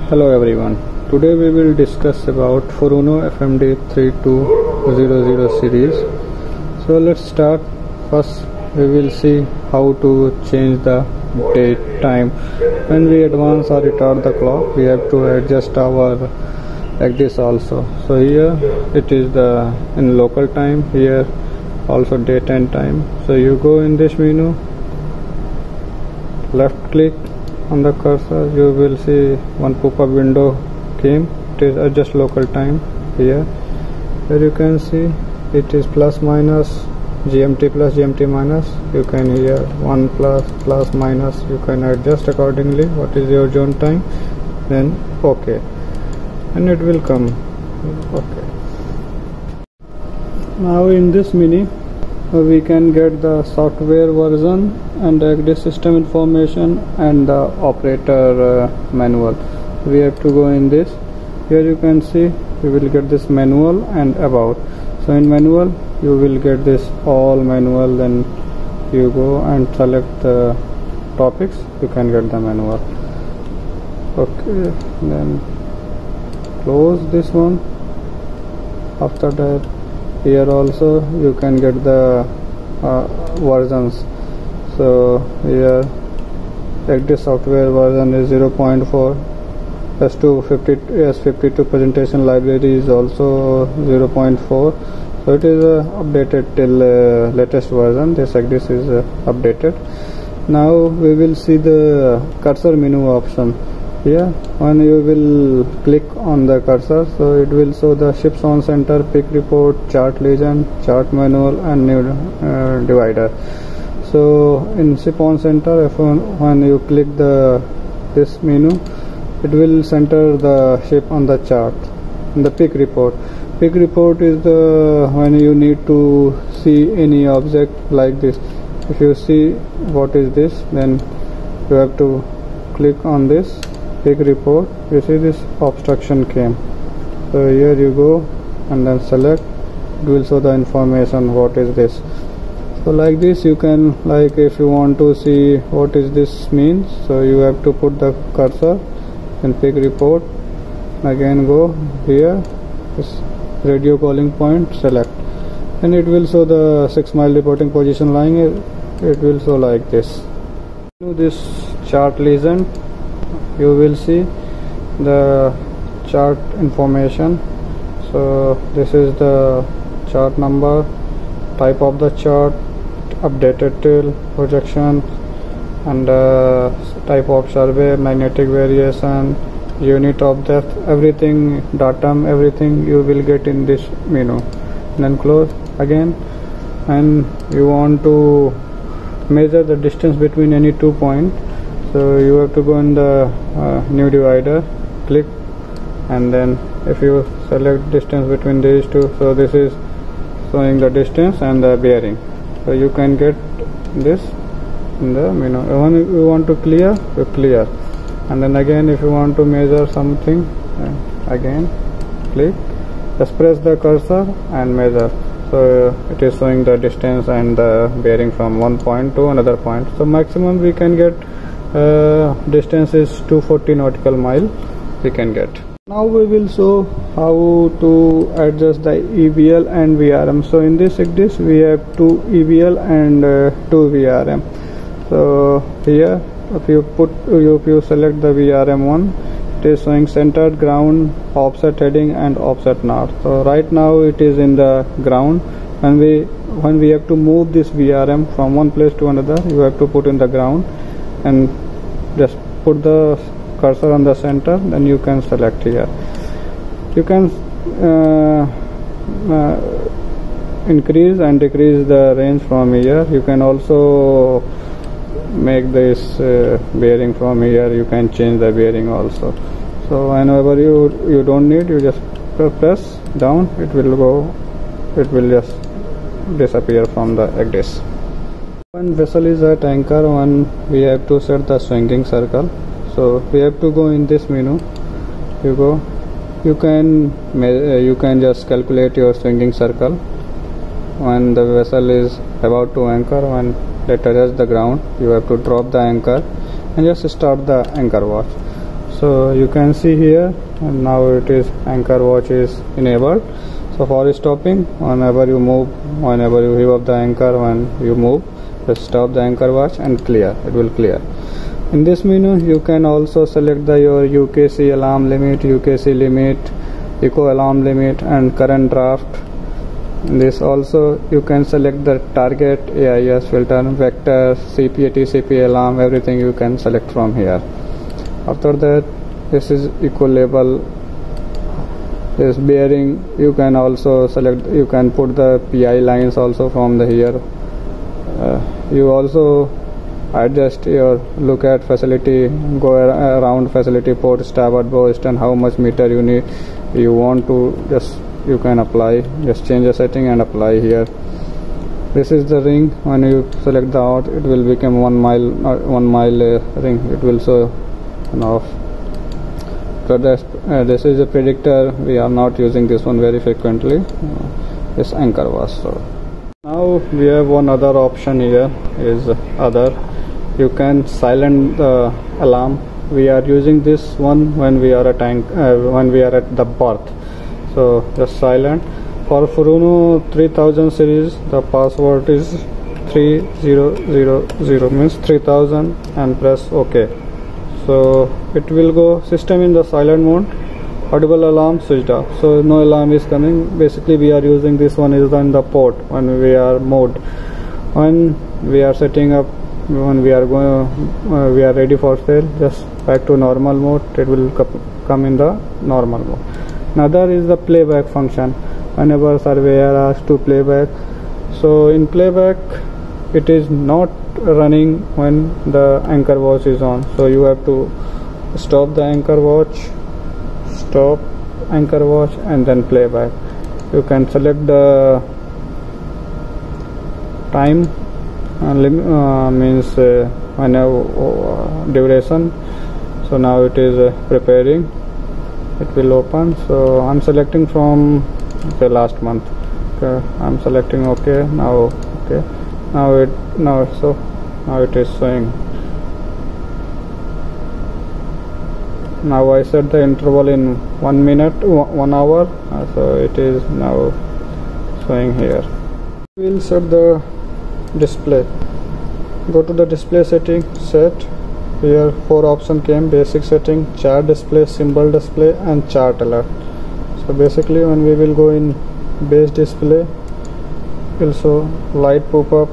Hello everyone. Today we will discuss about Furuno FMD 3200 series. So let's start. First we will see how to change the date time. When we advance or retard the clock, we have to adjust our like this also. So here it is the in local time, here also date and time. So you go in this menu, left click on the cursor, you will see one pop-up window came. It is adjust local time. Here you can see it is plus minus GMT plus GMT minus. You can here 1 plus minus, you can adjust accordingly what is your zone time, then OK, and it will come OK. Now in this menu we can get the software version and the system information and the operator manual. We have to go in this. Here you can see we will get this manual and about. So in manual you will get this all manual, then you go and select the topics, you can get the manual. Okay, then close this one. After that, here also you can get the versions. So here this software version is 0.4. S52 presentation library is also 0.4. So it is updated till latest version. This is updated. Now we will see the cursor menu option. Here when you will click on the cursor, so it will show the ships on center, pick report, chart legend, chart manual and new divider. So in ship on center, when you click this menu, it will center the ship on the chart. In the pick report is the when you need to see any object like this. If you see what is this, then you have to click on this pick report. You see this obstruction came, so here you go and then select. It will show the information what is this. So like this you can, like if you want to see what is this means, so you have to put the cursor and pick report, again go here, this radio calling point, select, and it will show the 6 mile reporting position line. It will show like this. To this chart legend, you will see the chart information. So this is the chart number, type of the chart, updated till, projection, and type of survey, magnetic variation, unit of depth, everything, datum, everything you will get in this menu. Then close again, and you want to measure the distance between any 2 points, so you have to go in the new divider, click, and then if you select distance between these two, so this is showing the distance and the bearing. So you can get this in the menu. When you want to clear, you clear, and then again if you want to measure something, again click, just press the cursor and measure. So it is showing the distance and the bearing from one point to another point. So maximum we can get distance is 240 nautical mile we can get. Now we will show how to adjust the EVL and VRM. So in this we have 2 EVL and 2 VRM. So here if you select the VRM one, it is showing centered, ground, offset heading and offset north. So right now it is in the ground. When we have to move this VRM from one place to another, you have to put in the ground and just put the cursor on the center, then you can select here. You can increase and decrease the range from here. You can also make this bearing from here. You can change the bearing also. So whenever you don't need, you just press down, it will just disappear from the axis. When vessel is at anchor, we have to set the swinging circle. So we have to go in this menu. You can just calculate your swinging circle. When the vessel is about to anchor, when it touches the ground, you have to drop the anchor and just start the anchor watch. So you can see here, and now it is anchor watch is enabled. So for stopping, whenever you move, whenever you heave up the anchor, when you move, just stop the anchor watch and clear, it will clear. In this menu you can also select your UKC alarm limit, UKC limit, eco alarm limit and current draft. In this also you can select the target, AIS filter, vector, CPA, TCP alarm, everything you can select from here. After that, this is eco label, this bearing you can also select, you can put the PI lines also from the here. You also adjust your look at facility, go around facility, port, starboard, burst, and how much meter you need, you want to, just you can apply, just change the setting and apply here. This is the ring. When you select the out, it will become 1 mile, 1 mile ring, it will show an off. So this is a predictor, we are not using this one very frequently, this anchor watch. So now we have one other option here, is other, you can silent the alarm. We are using this one when we are at when we are at the berth, so just silent. For Furuno 3000 series, the password is 3000, means 3000, and press OK. So it will go system in the silent mode, audible alarm switched off, so no alarm is coming. Basically we are using this one is on the port when we are mode, when we are setting up, when we are going, we are ready for sale, just back to normal mode, it will come in the normal mode. Another is the playback function. Whenever surveyor asks to playback, so in playback it is not running when the anchor watch is on, so you have to stop the anchor watch, stop anchor watch, and then playback. You can select the time, means whenever duration. So now it is preparing, it will open. So I'm selecting from the last month. Okay, I'm selecting OK. Now OK, now it is showing. Now I set the interval in 1 minute, 1 hour, so it is now showing here. We will set the display. Go to the display setting, set. Here 4 options came: basic setting, chart display, symbol display, and chart alert. So basically when we will go in base display, will show light pop-up,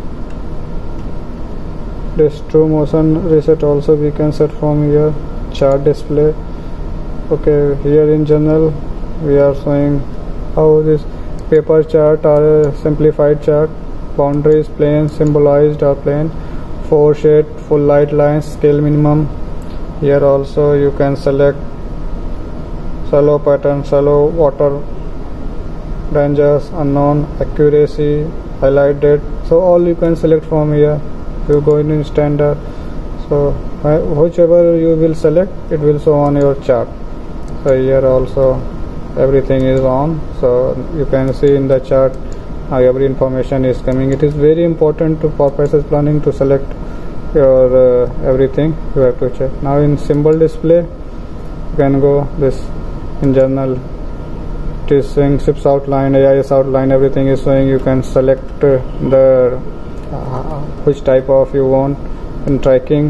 this true motion reset also we can set from here, chart display. Okay, here in general we are showing how this paper chart or a simplified chart, boundaries, plane, symbolized or plane, 4 shade, full light lines, scale minimum. Here also you can select shallow pattern, shallow, water, dangers, unknown, accuracy, highlight date. So all you can select from here. You go in standard, so whichever you will select, it will show on your chart. So here also everything is on, so you can see in the chart how every information is coming. It is very important for passage planning to select your everything you have to check. Now in symbol display you can go this in general, it is showing ships outline, AIS outline, everything is showing. You can select the which type of you want in tracking,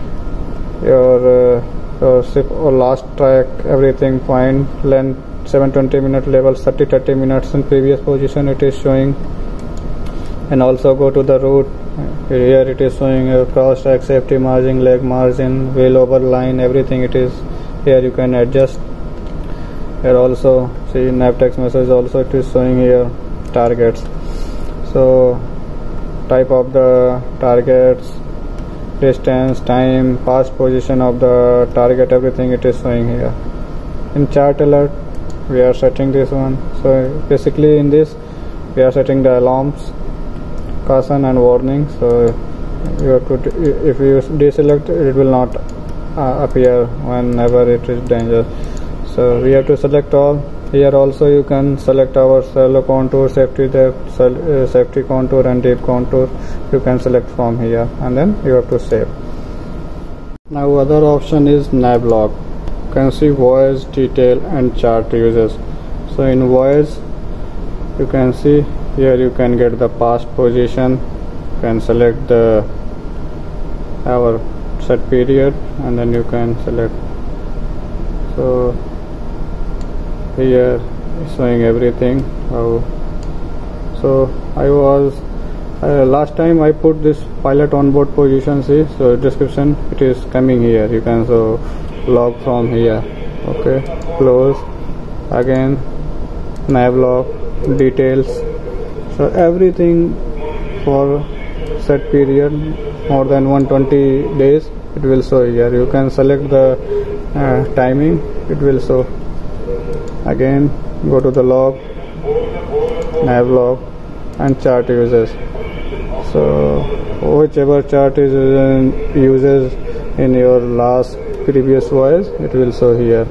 your ship or last track, everything, point, length, 720 minute level, 30 minutes in previous position it is showing. And also go to the route, here it is showing cross track, safety margin, leg margin, wheel over line, everything it is here you can adjust. Here also see nav text message, also it is showing here targets, so type of the targets, distance, time, past position of the target, everything it is showing here. In chart alert we are setting this one, so basically in this we are setting the alarms, caution and warning. So you have to, if you deselect it will not appear whenever it is danger, so we have to select all. Here also you can select our shallow contour, safety depth, safety contour and deep contour, you can select from here, and then you have to save. Now other option is nav log. can see voice, detail and chart users. So in voice you can see here you can get the past position, you can select the our set period and then you can select. So here is showing everything how. So I was last time I put this pilot onboard position, see, so description it is coming here, you can so log from here. Okay, close again, nav log, details. So everything for set period more than 120 days it will show here. You can select the timing, it will show. Again go to the log, nav log and chart users. So whichever chart is uses in your last previous voice it will show here.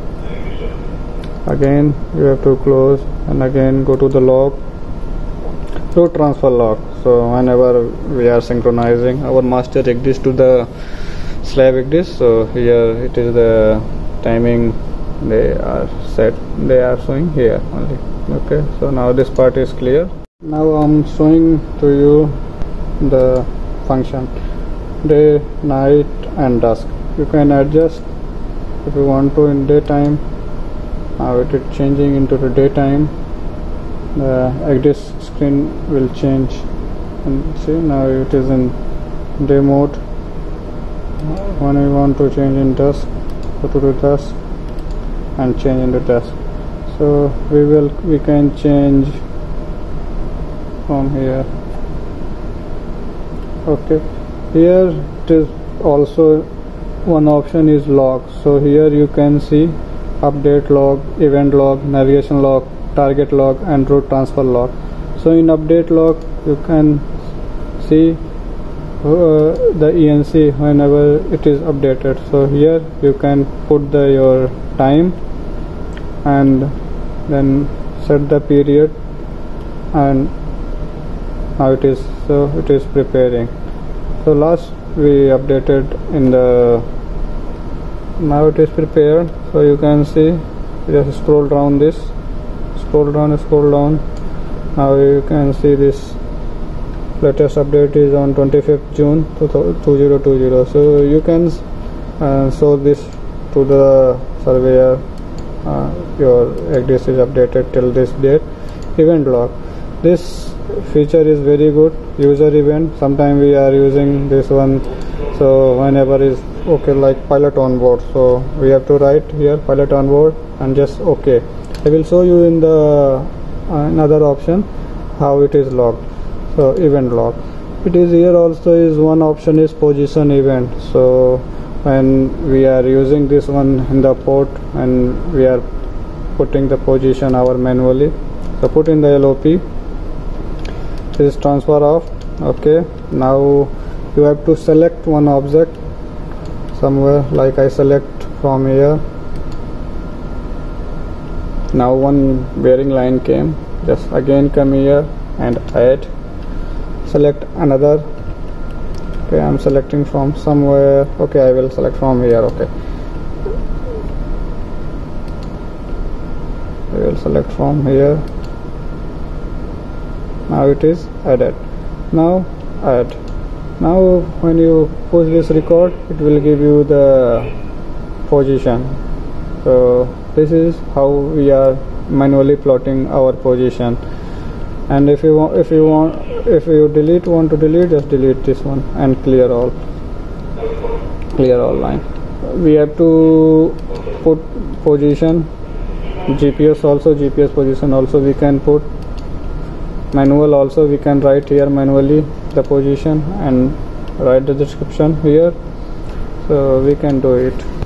Again you have to close and again go to the log, route transfer log. So whenever we are synchronizing our master ECDIS to the slave ECDIS, so here it is the timing they are set, they are showing here only. Okay, so now this part is clear. Now I'm showing to you the function day, night and dusk. You can adjust if you want to in daytime. Now it is changing into the daytime. The ECDIS screen will change and see now it is in day mode. When we want to change in dusk, go to the dusk and change into dusk. So we can change from here. Okay, here it is also one option is log. So here you can see update log, event log, navigation log, target log and route transfer log. So in update log you can see the ENC whenever it is updated. So here you can put your time and then set the period, and now it is preparing. So last we updated in the, now it is prepared. So you can see, just scroll down this, scroll down. Now you can see this latest update is on 25th June 2020. So you can show this to the surveyor, your ECDIS is updated till this date. Event log, this feature is very good. User event, sometimes we are using this one, so whenever is okay, like pilot on board, so we have to write here pilot on board and just okay. I will show you in the another option how it is logged. So event log, it is here also is one option is position event. So when we are using this one in the port and we are putting the position our manually, so put in the LOP, this is transfer off. Okay, now you have to select one object somewhere, like I select from here. Now one bearing line came, just again come here and add, select another. Okay, I'm selecting from somewhere. Okay, I will select from here. Okay, I will select from here. Now it is added. Now add. Now when you push this record, it will give you the position. So this is how we are manually plotting our position. And if you want to delete, just delete this one and clear all line. We have to put position, GPS position also we can put, manual also we can write here manually the position and write the description here, so we can do it.